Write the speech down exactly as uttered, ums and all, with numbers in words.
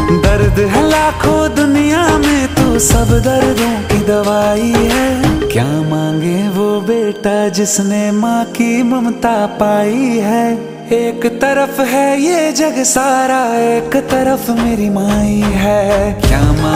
दर्द है लाखों दुनिया में, तू सब दर्दों की दवाई है। क्या मांगे वो बेटा जिसने माँ की ममता पाई है। एक तरफ है ये जग सारा, एक तरफ मेरी माई है। क्या